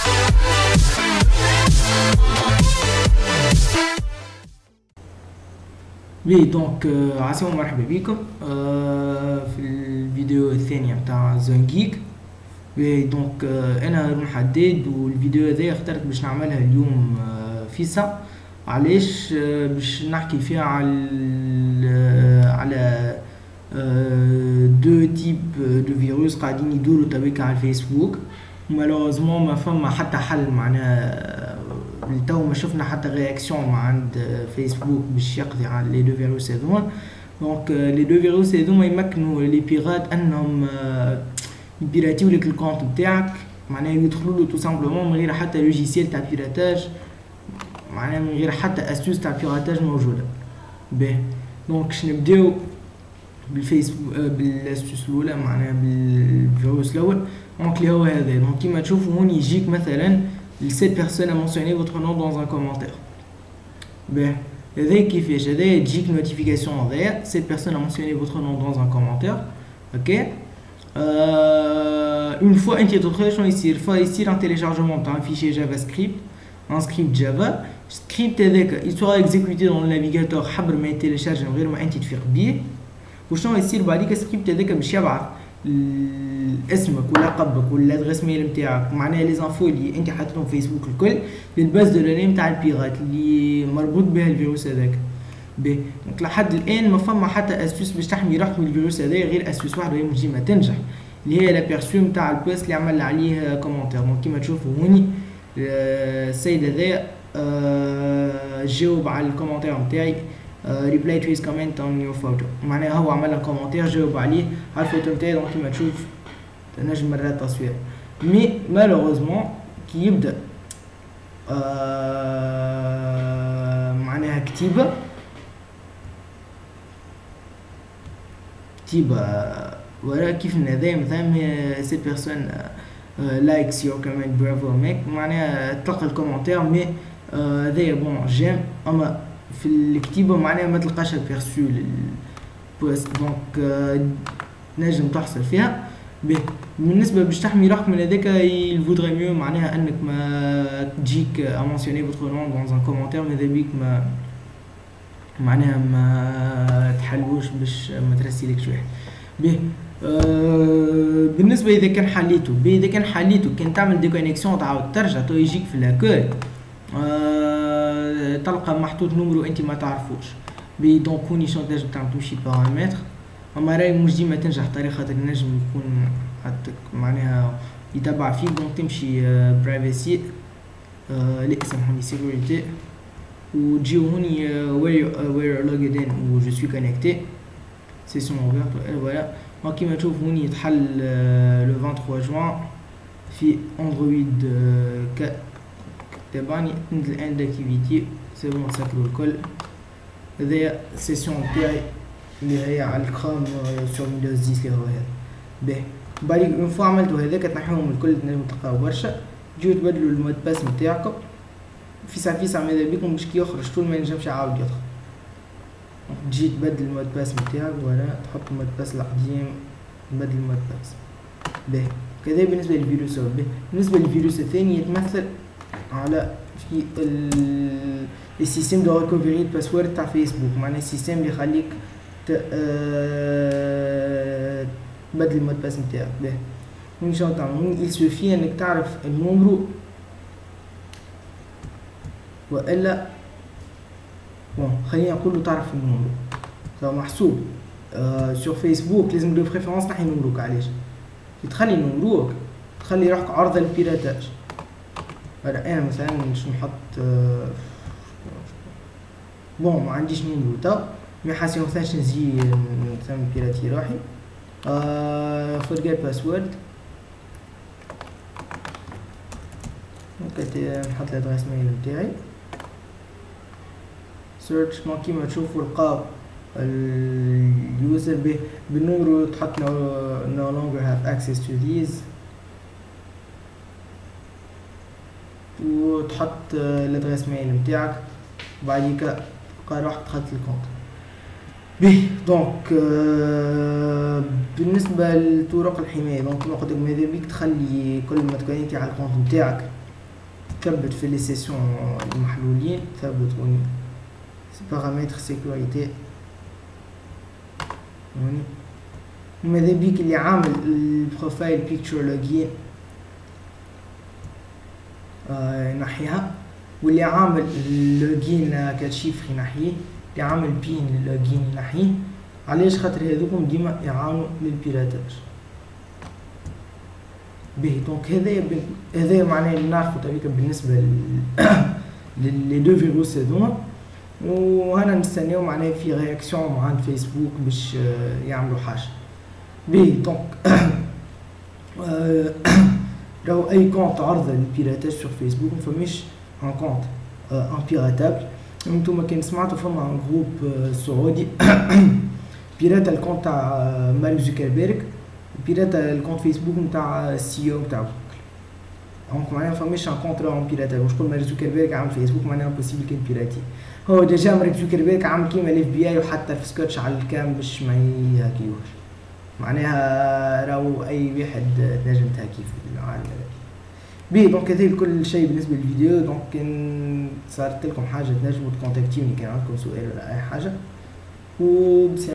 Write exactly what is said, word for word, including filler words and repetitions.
وي دونك عسلامة مرحبا بكم في الفيديو الثانية متاع زونجيك. وي دونك انا هارون حداد، والفيديو هذا اخترت باش نعملها اليوم في ساعة. علاش؟ باش نحكي فيها على على دو تيب دو فيروس قاعدين يدوروا تويكا على الفيسبوك. مالوزمون ما فما حتى حل، معناها لتو ما شفنا حتى رياكسيون مع عند فيسبوك باش يقضي على لي دو فيروس هذوما. دونك لي دو فيروس هذوما يمكنوا لي بيرات انهم يبيراتيو لك الكونت نتاعك، معناها يدخلوا له تو سامبلومون من غير حتى لوجيسيال تاع بيراتاج، معناها من غير حتى استوس تاع بيراتاج موجوده. باهي دونك باش نبداو بالفيسبوك بالاستوس الاولى، معناها بالفيروس الاول. دونك اللي هو هذا. دونك كيما تشوفوا هون يجيك مثلا cette personne a mentionné votre nom dans un commentaire. Ben, هذا كيفاش؟ هذا تجيك نوتيفيكاسيون هذايا cette personne a mentionné votre nom dans un commentaire. اوكي اون فوا انت تدخل شنو يصير؟ فيصير ان تيليشارجمون تاع فيشي جافا سكريبت، ان سكريبت جافا. سكريبت هذاك يسوى اكزيكوتي دون النافيغاتور حبر ما يتيليشارج من غير ما انت تفيق بيه. وشنو يصير بعديك؟ السكريبت هذاك باش يبعث اسمك ولقبك والادريس ميل نتاعك، معناها لي زانفو اللي انت حاططهم في فيسبوك الكل للباز دو لوني نتاع البيرات اللي مربوط بها الفيروس هذاك. باهي دونك لحد الان ما فما حتى استوس باش تحمي روحك من الفيروس هذا غير استوس واحده، وهي مش ديما تنجح، اللي هي لابيرسو نتاع البوست اللي عمل عليه كومونتير. دونك كيما تشوفوا هوني السيد هذا جاوب على الكومونتير نتاعي ريبلاي تو هيز كومنت اون يور فوتو، معناها هو عمل كومونتير جاوب عليه على الفوتو نتاعي. دونك كيما تشوف تنجم مرات تصوير، مي مالوغوزمون كي يبدا آه معناها كتيبه كتيبه ولا كيف هذايا مثلا سي بيرسون لايكس يور كومنت برافو ميك، معناها تلقى الكومنتير مي هذايا بون جيم، اما في الكتيبه معناها ما تلقاش البيرسو للبوست. دونك آه نجم تحصل فيها. باهي بالنسبه باش تحمي روحك من هذاك يفودغي ميو معناها انك ما تجيك امونسيوني فوتر نون دون ان كومونتير، ماذا بيك ما معناها ما تحلوش باش ما ترسيلكش واحد. باهي آه بالنسبه اذا كان حليتو، باهي اذا كان حليتو كان تعمل ديكونيكسيون تعاود ترجع تو يجيك في لاكوي آه تلقى محطوط نمرو انت ما تعرفوش. باهي دونك هوني شنو تنجم تعمل؟ تمشي بارامتر، اما راهي مش ديما تنجح الطريقه، خاطر نجم يكون حتى معناها يتبع فيك. دونك تمشي برايفسي لا سامحوني سيكوريتي، وتجيو هوني وير وير لوجد ان و جو سوي كونيكتي سيسيون اوفيرت فوالا. دونك كيما تشوف هوني يتحل لو ثلاثة وعشرين جوان في اندرويد تبعني تنزل اند اكتيفيتي سي بون ساكرو الكل. هذايا سيسيون تاعي اللي هي على الكروم سور ويندوز عشرة اللي هو هذا. باهي بعد اون فوا عملتو هذاك تنحيهم الكل تنجمو تلقاو برشا. تجيو تبدلو المود باس نتاعكم في ساعة في ساعة، ماذا بيكم باش كي يخرج طول ما ينجمش يعاود يدخل. تجي تبدل المود باس نتاعك ولا تحط المود باس القديم تبدل المود باس. باهي كذا بالنسبة للفيروس. باهي بالنسبة للفيروس الثاني يتمثل على في السيستم دو ريكوفري الباسورد تاع فيسبوك، معناها السيستم اللي يخليك تبدل المود باس نتاعك. باهي هوني شنو تعمل؟ il suffit انك تعرف النومرو والا بون خلينا نقولو تعرف النومرو تو محسوب آه سور فيسبوك. لازم دو بريفيرونس تحي نومروك. علاش؟ كي تخلي نومروك تخلي روحك عرضة للبيراتاج. هلا انا مثلا باش نحط آه بون ما عنديش نومرو تو، مي حاسس مثلاش نزي مثلا بيراتي روحي. آه forget password، ممكن نحط الادريس ميل نتاعي سيرش. دونك كيما تشوفوا لقاو اليوزر به بالنمرو تحط no, no longer have access to these، وتحط الادريس ميل نتاعك وبعديك تلقى روحك دخلت الكونت. باهي دونك آه بالنسبه لطرق الحمايه، دونك كيما قلت لك ماذا بيك تخلي كل ما تكونيكتي على الكونت نتاعك تثبت في لي سيسيون المحلولين ثبت هوني بارامتر سيكوريتي هوني. ماذا بيك اللي عامل البروفايل بيكتشر لوجين آه نحيها، واللي عامل اللوجين كشيفر ينحيه، اللي عامل بين للوجين ينحيه. علاش؟ خاطر هذوكم ديما يعاونوا للبيراتاج. باهي دونك هذايا هذايا معناه اللي نعرفو طريقة بالنسبة لل دو فيروس هذوما، وهنا نستناو معناه في رياكسيون مع عند فيسبوك باش يعملوا حاجة. باهي دونك راهو اي كونت عرضة للبيراتاج في فيسبوك مفماش ان كونت ان بيراتابل. انتوما كان سمعتو فما ان جروب سعودي بيراتا الكونت تاع مارك زوكربيرغ، بيراتا الكونت فيسبوك نتاع السي او تاع جوجل. دونك معناها مفماش ان كونت راهو بيراتا، واش كل مارك زوكربيرغ عامل فيسبوك معناها امبوسيبل كان بيراتي. هو ديجا مارك زوكربيرغ عامل كيما الاف بي اي وحتى في سكوتش على الكام باش ما يهاكيوش، معناها راهو اي واحد تنجم تهاكي في العالم هذا. بي دونك هذا كل شيء بالنسبه للفيديو. دونك كان صارت لكم حاجه تنجموا تكونتاكتيوني كان عندكم سؤال ولا اي حاجه، و